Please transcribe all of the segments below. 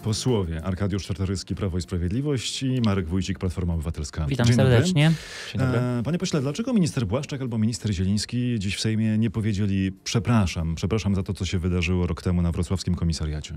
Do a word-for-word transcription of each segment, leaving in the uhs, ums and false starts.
Posłowie Arkadiusz Czartoryski, Prawo i Sprawiedliwość, i Marek Wójcik, Platforma Obywatelska. Witam Dzień serdecznie. Dzień dobry. E, panie pośle, dlaczego minister Błaszczak albo minister Zieliński dziś w Sejmie nie powiedzieli przepraszam, przepraszam za to, co się wydarzyło rok temu na wrocławskim komisariacie?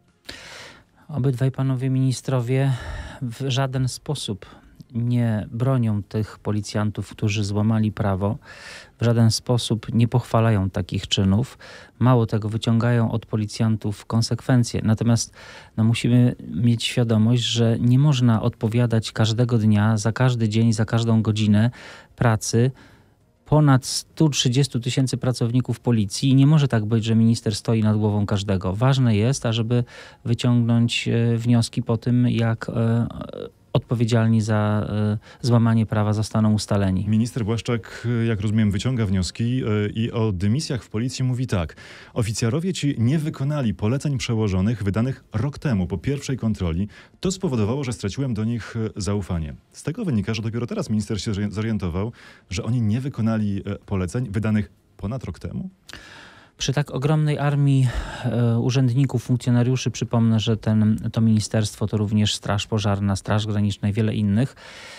Obydwaj panowie ministrowie w żaden sposób nie bronią tych policjantów, którzy złamali prawo. W żaden sposób nie pochwalają takich czynów. Mało tego, wyciągają od policjantów konsekwencje. Natomiast no, musimy mieć świadomość, że nie można odpowiadać każdego dnia, za każdy dzień, za każdą godzinę pracy ponad stu trzydziestu tysięcy pracowników policji i nie może tak być, że minister stoi nad głową każdego. Ważne jest, ażeby wyciągnąć wnioski po tym, jak odpowiedzialni za y, złamanie prawa zostaną ustaleni. Minister Błaszczak, jak rozumiem, wyciąga wnioski y, i o dymisjach w policji mówi tak. Oficjarowie ci nie wykonali poleceń przełożonych wydanych rok temu po pierwszej kontroli. To spowodowało, że straciłem do nich zaufanie. Z tego wynika, że dopiero teraz minister się zorientował, że oni nie wykonali poleceń wydanych ponad rok temu. Przy tak ogromnej armii e, urzędników, funkcjonariuszy, przypomnę, że ten, to ministerstwo to również Straż Pożarna, Straż Graniczna i wiele innych.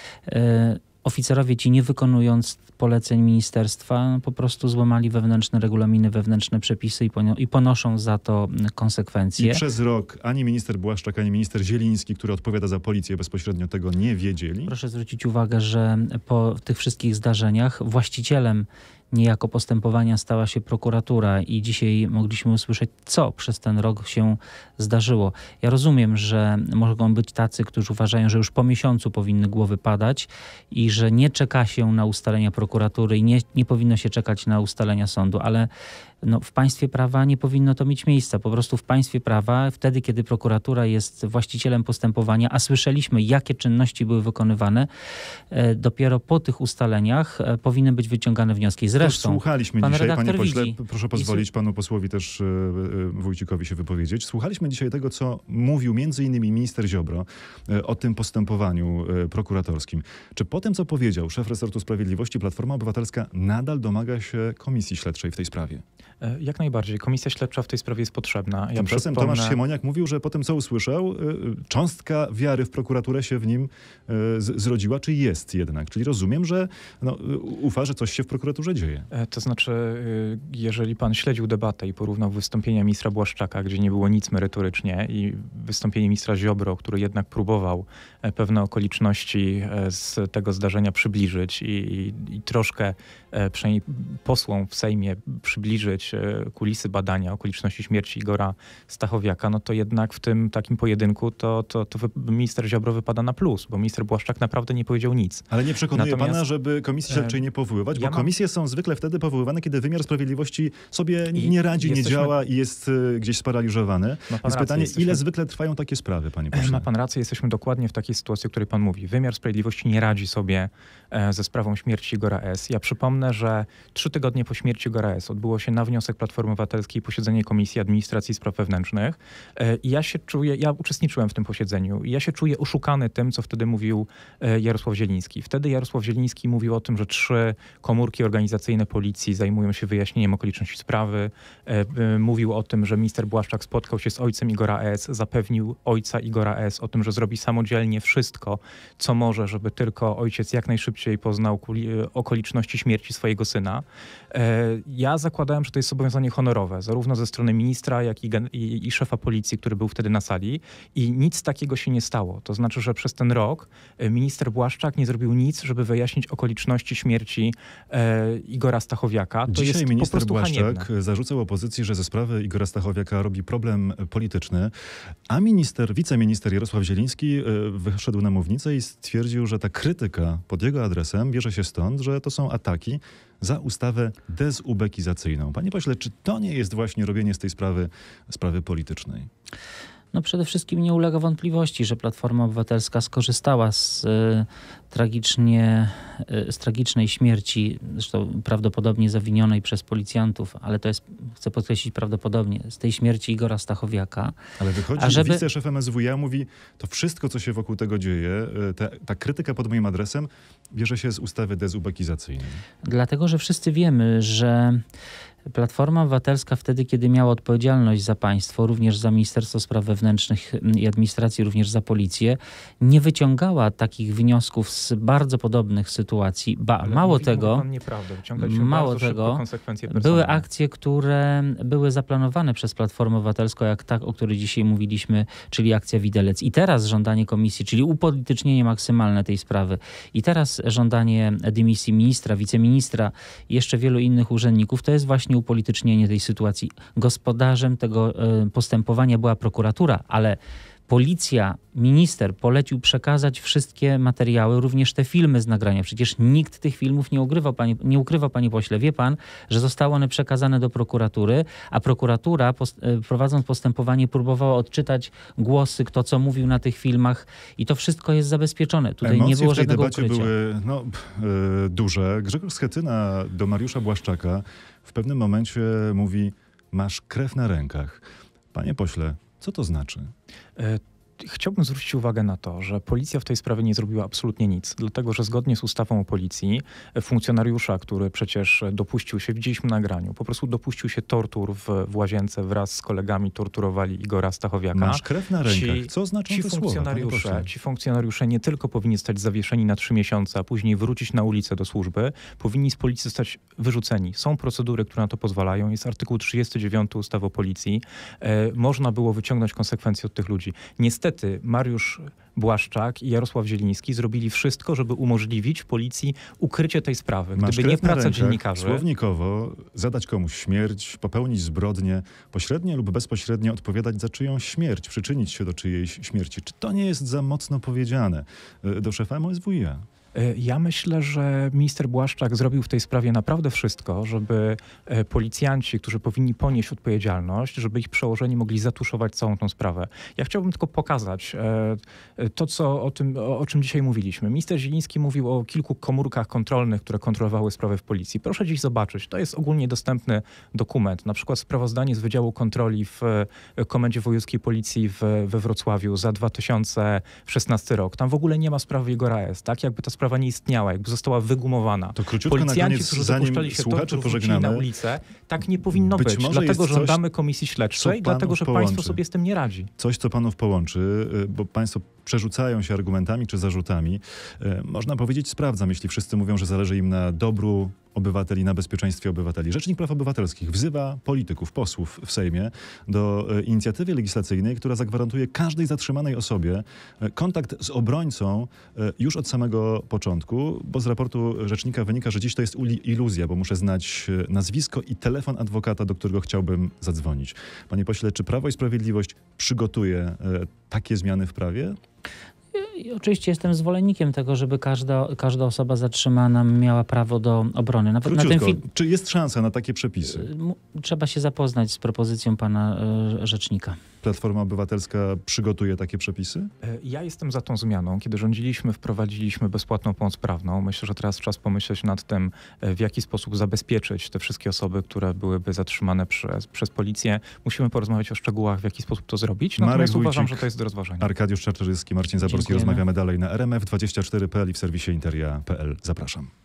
E, oficerowie ci, nie wykonując poleceń ministerstwa, po prostu złamali wewnętrzne regulaminy, wewnętrzne przepisy i, ponio- i ponoszą za to konsekwencje. I przez rok ani minister Błaszczak, ani minister Zieliński, który odpowiada za policję, bezpośrednio tego nie wiedzieli. Proszę zwrócić uwagę, że po tych wszystkich zdarzeniach właścicielem niejako postępowania stała się prokuratura i dzisiaj mogliśmy usłyszeć, co przez ten rok się zdarzyło. Ja rozumiem, że mogą być tacy, którzy uważają, że już po miesiącu powinny głowy padać i że nie czeka się na ustalenia prokuratury i nie, nie powinno się czekać na ustalenia sądu, ale no, w państwie prawa nie powinno to mieć miejsca. Po prostu w państwie prawa, wtedy kiedy prokuratura jest właścicielem postępowania, a słyszeliśmy, jakie czynności były wykonywane, e, dopiero po tych ustaleniach e, powinny być wyciągane wnioski. Zresztą słuchaliśmy pan dzisiaj, panie pośle, widzi. proszę pozwolić panu posłowi też e, Wójcikowi się wypowiedzieć. Słuchaliśmy dzisiaj tego, co mówił między innymi minister Ziobro e, o tym postępowaniu e, prokuratorskim. Czy po tym, co powiedział szef resortu sprawiedliwości, Platforma Obywatelska nadal domaga się komisji śledczej w tej sprawie? Jak najbardziej. Komisja śledcza w tej sprawie jest potrzebna. Ja Tymczasem przypomnę... Tomasz Siemoniak mówił, że po tym, co usłyszał, cząstka wiary w prokuraturę się w nim zrodziła, czy jest jednak. Czyli rozumiem, że no, ufa, że coś się w prokuraturze dzieje. To znaczy, jeżeli pan śledził debatę i porównał wystąpienia ministra Błaszczaka, gdzie nie było nic merytorycznie, i wystąpienie ministra Ziobro, który jednak próbował pewne okoliczności z tego zdarzenia przybliżyć i, i, i troszkę przynajmniej posłom w Sejmie przybliżyć kulisy badania okoliczności śmierci Igora Stachowiaka, no to jednak w tym takim pojedynku to, to, to minister Ziobro wypada na plus, bo minister Błaszczak naprawdę nie powiedział nic. Ale nie przekonuje Natomiast, pana, żeby komisji śledczej nie powoływać, bo ja mam... komisje są zwykle wtedy powoływane, kiedy wymiar sprawiedliwości sobie I nie radzi, jesteśmy... nie działa i jest y, gdzieś sparaliżowany. Więc rację, pytanie, jesteśmy... ile zwykle trwają takie sprawy, panie pośle? Ma pan rację, jesteśmy dokładnie w takiej sytuacji, o której pan mówi. Wymiar sprawiedliwości nie radzi sobie e, ze sprawą śmierci Igora S. Ja przypomnę, że trzy tygodnie po śmierci Igora S. odbyło się na wniosek Platformy Obywatelskiej posiedzenie Komisji Administracji i Spraw Wewnętrznych. E, I ja się czuję, ja uczestniczyłem w tym posiedzeniu i ja się czuję oszukany tym, co wtedy mówił e, Jarosław Zieliński. Wtedy Jarosław Zieliński mówił o tym, że trzy komórki organizacyjne policji zajmują się wyjaśnieniem okoliczności sprawy. E, e, mówił o tym, że minister Błaszczak spotkał się z ojcem Igora S., zapewnił ojca Igora S. o tym, że zrobi samodzielnie wszystko, co może, żeby tylko ojciec jak najszybciej poznał okoliczności śmierci swojego syna. Ja zakładałem, że to jest zobowiązanie honorowe, zarówno ze strony ministra, jak i, i, i szefa policji, który był wtedy na sali, i nic takiego się nie stało. To znaczy, że przez ten rok minister Błaszczak nie zrobił nic, żeby wyjaśnić okoliczności śmierci e, Igora Stachowiaka. To Dzisiaj jest minister po prostu Błaszczak haniebne. zarzucał opozycji, że ze sprawy Igora Stachowiaka robi problem polityczny, a minister, wiceminister Jarosław Zieliński e, wyszedł na mównicę i stwierdził, że ta krytyka pod jego adresem bierze się stąd, że to są ataki za ustawę dezubekizacyjną. Panie pośle, czy to nie jest właśnie robienie z tej sprawy sprawy politycznej? No przede wszystkim nie ulega wątpliwości, że Platforma Obywatelska skorzystała z, y, tragicznie, y, z tragicznej śmierci, zresztą prawdopodobnie zawinionej przez policjantów, ale to jest, chcę podkreślić prawdopodobnie, z tej śmierci Igora Stachowiaka. Ale wychodzi żeby... wiceszef M S W iA, mówi, to wszystko, co się wokół tego dzieje, ta, ta krytyka pod moim adresem bierze się z ustawy dezubekizacyjnej. Dlatego, że wszyscy wiemy, że Platforma Obywatelska wtedy, kiedy miała odpowiedzialność za państwo, również za Ministerstwo Spraw Wewnętrznych i Administracji, również za policję, nie wyciągała takich wniosków z bardzo podobnych sytuacji. Ba, Ale mało mówi, tego, mówi pan nieprawdę. Wyciągać się mało bardzo szybko tego, konsekwencje były personalne. akcje, które były zaplanowane przez Platformę Obywatelską, jak tak, o której dzisiaj mówiliśmy, czyli akcja Widelec. I teraz żądanie komisji, czyli upolitycznienie maksymalne tej sprawy. I teraz żądanie dymisji ministra, wiceministra i jeszcze wielu innych urzędników, to jest właśnie upolitycznienie tej sytuacji. Gospodarzem tego y, postępowania była prokuratura, ale policja, minister polecił przekazać wszystkie materiały, również te filmy z nagrania. Przecież nikt tych filmów nie ukrywał, panie, nie ukrywał, panie pośle. Wie pan, że zostały one przekazane do prokuratury, a prokuratura post, prowadząc postępowanie próbowała odczytać głosy, kto co mówił na tych filmach i to wszystko jest zabezpieczone. Tutaj Emocje nie było w tej żadnego debacie ukrycia. były no, yy, duże. Grzegorz Schetyna do Mariusza Błaszczaka w pewnym momencie mówi: masz krew na rękach. Panie pośle, co to znaczy? E, Chciałbym zwrócić uwagę na to, że policja w tej sprawie nie zrobiła absolutnie nic, dlatego że zgodnie z ustawą o policji funkcjonariusza, który przecież dopuścił się, widzieliśmy na nagraniu, po prostu dopuścił się tortur w, w łazience wraz z kolegami, torturowali Igora Stachowiaka. Masz krew na rękach. Ci, Co znaczą ci te słowa, panie funkcjonariusze, pośle? ci funkcjonariusze nie tylko powinni zostać zawieszeni na trzy miesiące, a później wrócić na ulicę do służby, powinni z policji zostać wyrzuceni. Są procedury, które na to pozwalają. Jest artykuł trzydziesty dziewiąty ustawy o policji. E, można było wyciągnąć konsekwencje od tych ludzi. Niestety Mariusz Błaszczak i Jarosław Zieliński zrobili wszystko, żeby umożliwić policji ukrycie tej sprawy. Masz Gdyby nie krew na praca rękach, dziennikarzy... słownikowo zadać komuś śmierć, popełnić zbrodnię, pośrednio lub bezpośrednio odpowiadać za czyjąś śmierć, przyczynić się do czyjejś śmierci. Czy to nie jest za mocno powiedziane do szefa M O S W iA? Ja myślę, że minister Błaszczak zrobił w tej sprawie naprawdę wszystko, żeby policjanci, którzy powinni ponieść odpowiedzialność, żeby ich przełożeni mogli zatuszować całą tą sprawę. Ja chciałbym tylko pokazać to, co o tym, o czym dzisiaj mówiliśmy. Minister Zieliński mówił o kilku komórkach kontrolnych, które kontrolowały sprawę w policji. Proszę dziś zobaczyć, to jest ogólnie dostępny dokument, na przykład sprawozdanie z Wydziału Kontroli w Komendzie Wojewódzkiej Policji w, we Wrocławiu za dwa tysiące szesnasty rok. Tam w ogóle nie ma sprawy Igora S. Tak jakby ta sprawa nie istniała, jakby została wygumowana. To króciutko na Policjanci, koniec, którzy zanim dopuszczali się słuchacze tortur, wrócili pożegnamy. na ulicę, tak nie powinno Być być. może Dlatego jest coś, żądamy komisji śledczej, co dlatego panów że połączy. państwo sobie z tym nie radzi. Coś, co panów połączy, bo państwo przerzucają się argumentami czy zarzutami. Można powiedzieć, sprawdzam, jeśli wszyscy mówią, że zależy im na dobru obywateli, na bezpieczeństwie obywateli. Rzecznik Praw Obywatelskich wzywa polityków, posłów w Sejmie do inicjatywy legislacyjnej, która zagwarantuje każdej zatrzymanej osobie kontakt z obrońcą już od samego początku, bo z raportu rzecznika wynika, że dziś to jest iluzja, bo muszę znać nazwisko i telefon adwokata, do którego chciałbym zadzwonić. Panie pośle, czy Prawo i Sprawiedliwość przygotuje takie zmiany w prawie? I oczywiście jestem zwolennikiem tego, żeby każda, każda osoba zatrzymana miała prawo do obrony. Nawet na ten Króciutko, film czy jest szansa na takie przepisy? trzeba się zapoznać z propozycją pana y, rzecznika. Platforma Obywatelska przygotuje takie przepisy? Ja jestem za tą zmianą. Kiedy rządziliśmy, wprowadziliśmy bezpłatną pomoc prawną. Myślę, że teraz czas pomyśleć nad tym, w jaki sposób zabezpieczyć te wszystkie osoby, które byłyby zatrzymane przez, przez policję. Musimy porozmawiać o szczegółach, w jaki sposób to zrobić. Natomiast Marek uważam, Wójcik, że to jest do rozważenia. Arkadiusz Czartoryski, Marcin Zaborski. Dziękujemy. Rozmawiamy dalej na R M F dwadzieścia cztery kropka p l i w serwisie interia kropka p l. Zapraszam.